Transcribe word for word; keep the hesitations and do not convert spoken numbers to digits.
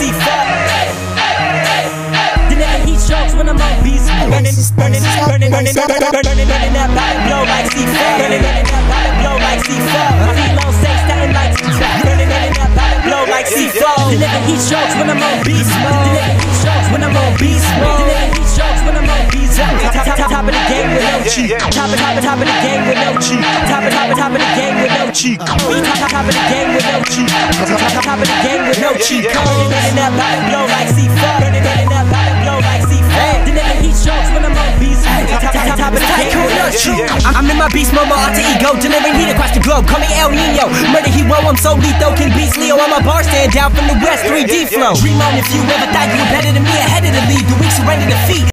C four. The nigga he chokes when I'm on beats. Burning, burning, burning, burning, burning, burning, burning that body blow like C four. Burning, burning that body blow like C four. My D-Lo say stunting like C four. Burning, burning that body blow like C four. The nigga he chokes when I'm on beats. The nigga he chokes when I'm on beats. The nigga he chokes when I'm on beats. Top, top, top, top of the game with no cheek. Top, top, top of the game with no cheek. Top, top, top of the game with no cheek. Top, top, top of the game with no cheek. Top, top, top of the game with no cheek. Burning, burning that body blow like C four. Burning, burning that body blow like C four. The nigga he chokes when I'm on beats. Top, top, top, top of the game with no cheek. I'm in my beast mode, my alter ego, delivering heat across the globe. Call me El Nino, murder hero, I'm so lethal. King Beast Leo on my bar, stand down from the west, three D flow. Dream on if you ever thought you were better than me, ahead of the league. The weak surrender defeat.